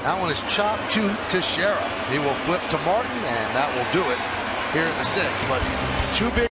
That one is chopped to Teixeira. He will flip to Martin, and that will do it here in the 6th. But two big